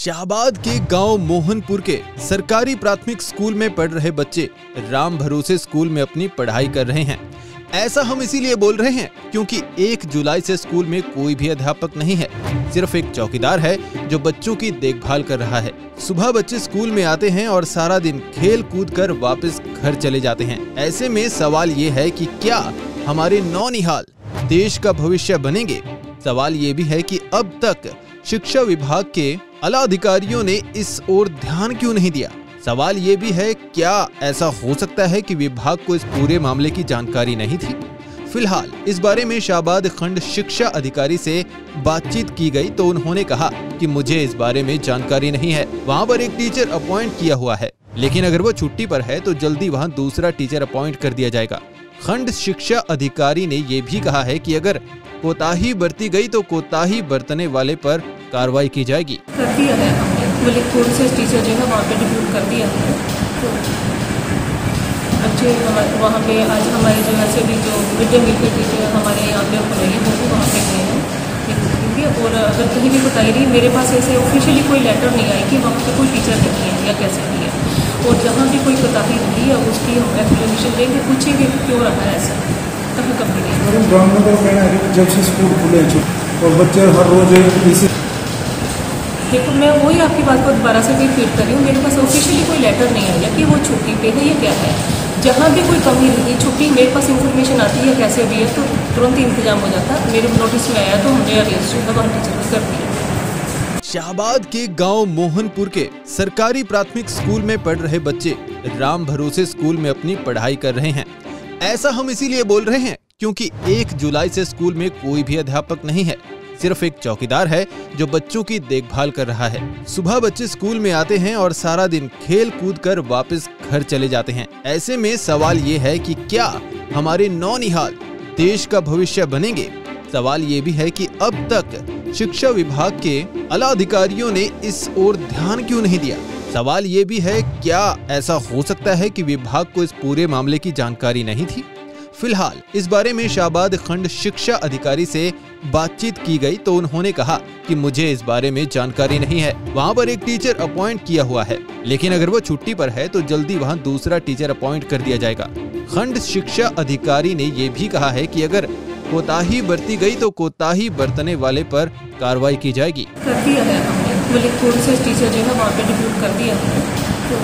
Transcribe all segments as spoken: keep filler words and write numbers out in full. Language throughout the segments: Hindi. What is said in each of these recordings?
शाहबाद के गांव मोहनपुर के सरकारी प्राथमिक स्कूल में पढ़ रहे बच्चे राम भरोसे स्कूल में अपनी पढ़ाई कर रहे हैं। ऐसा हम इसीलिए बोल रहे हैं क्योंकि एक जुलाई से स्कूल में कोई भी अध्यापक नहीं है, सिर्फ एक चौकीदार है जो बच्चों की देखभाल कर रहा है। सुबह बच्चे स्कूल में आते हैं और सारा दिन खेल कूद कर वापस घर चले जाते हैं। ऐसे में सवाल ये है कि क्या हमारे नौनिहाल देश का भविष्य बनेंगे? सवाल ये भी है कि अब तक शिक्षा विभाग के आला अधिकारियों ने इस ओर ध्यान क्यों नहीं दिया? सवाल ये भी है, क्या ऐसा हो सकता है कि विभाग को इस पूरे मामले की जानकारी नहीं थी? फिलहाल इस बारे में शाहबाद खंड शिक्षा अधिकारी से बातचीत की गई तो उन्होंने कहा कि मुझे इस बारे में जानकारी नहीं है। वहां पर एक टीचर अपॉइंट किया हुआ है, लेकिन अगर वो छुट्टी पर है तो जल्दी वहां दूसरा टीचर अपॉइंट कर दिया जाएगा। खंड शिक्षा अधिकारी ने ये भी कहा है कि अगर कोताही बरती गई तो कोताही बरतने वाले पर कार्रवाई की जाएगी। कर दिया है हमने, मतलब कौन से टीचर जो है वहाँ पे डिप्यूट कर दिया है। तो अच्छे वहाँ पे आज हमारे जो ऐसे भी जो मिड डे मील के टीचर हमारे यहाँ पे पढ़ाई वो भी वहाँ पे गए हैं। और अगर कहीं भी बताई रही, मेरे पास ऐसे ऑफिशियली कोई लेटर नहीं आई कि वहाँ पे कोई टीचर नहीं है या कैसे नहीं है। और जहाँ भी कोई कोताही रही है उसकी हम एक्सप्लेनेशन देंगे, पूछेंगे क्यों रहा है ऐसा, कहाँ कभी नहीं। जब से स्कूल खुले और बच्चे हर रोज इसी देखो, मैं वही आपकी बात को दोबारा से रिपीट कर रही हूँ, मेरे पास ऑफिशियली कोई लेटर नहीं आया कि वो छुट्टी पे है या क्या है। जहाँ भी कोई कमी रही, छुट्टी मेरे पास इंफॉर्मेशन आती है कैसे भी है तो तुरंत इंतजाम हो जाता। मेरे नोटिस में आया तो हमने अरेस्ट जो है वहाँ टीचर को कर दिया। शाहबाद के गांव मोहनपुर के सरकारी प्राथमिक स्कूल में पढ़ रहे बच्चे राम भरोसे स्कूल में अपनी पढ़ाई कर रहे हैं। ऐसा हम इसीलिए बोल रहे हैं क्योंकि एक जुलाई से स्कूल में कोई भी अध्यापक नहीं है, सिर्फ एक चौकीदार है जो बच्चों की देखभाल कर रहा है। सुबह बच्चे स्कूल में आते हैं और सारा दिन खेल कूद कर वापस घर चले जाते हैं। ऐसे में सवाल ये है कि क्या हमारे नौनिहाल देश का भविष्य बनेंगे? सवाल ये भी है कि अब तक शिक्षा विभाग के आला अधिकारियों ने इस ओर ध्यान क्यों नहीं दिया? सवाल ये भी है, क्या ऐसा हो सकता है कि विभाग को इस पूरे मामले की जानकारी नहीं थी? फिलहाल इस बारे में शाहबाद खंड शिक्षा अधिकारी से बातचीत की गई तो उन्होंने कहा कि मुझे इस बारे में जानकारी नहीं है। वहां पर एक टीचर अपॉइंट किया हुआ है, लेकिन अगर वो छुट्टी पर है तो जल्दी वहां दूसरा टीचर अपॉइंट कर दिया जाएगा। खंड शिक्षा अधिकारी ने ये भी कहा है कि अगर कोताही बरती गई तो कोताही बरतने वाले पर कार्रवाई की जाएगी। कर दिया है हमने, मतलब कौन से टीचर जो है वहाँ पे डिप्यूट कर दिया है। तो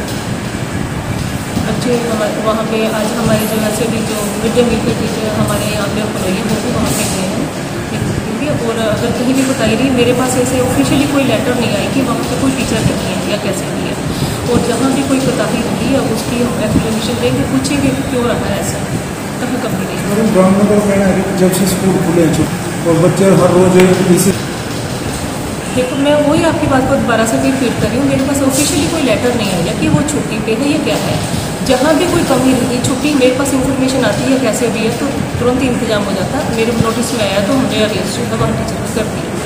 अच्छे वहाँ पे आज हमारे जो ऐसे भी जो मिड डे मील के टीचर हमारे यहाँ पे पढ़ाई वो भी वहाँ पे गए हैं। और अगर कहीं भी बताई रही, मेरे पास ऐसे ऑफिशियली कोई लेटर नहीं आई कि वहाँ पे कोई टीचर नहीं है या कैसे नहीं है। और जहाँ भी कोई कोताही रही है उसकी हम एक्सप्लेनेशन देंगे, पूछेंगे क्यों रहा है ऐसा, कहाँ कभी नहीं। जब से स्कूल खुले और बच्चे हर रोज इसी देखो, मैं वही आपकी बात को दोबारा से रिपीट कर रही हूँ, मेरे पास ऑफिशियली कोई लेटर नहीं आया कि वो छुट्टी पे है या क्या है। जहाँ भी कोई कमी रही, छुट्टी मेरे पास इंफॉर्मेशन आती है कैसे भी है तो तुरंत इंतजाम हो जाता। मेरे नोटिस में आया तो हमने अरेस्ट जो है वहाँ टीचर को कर दिया।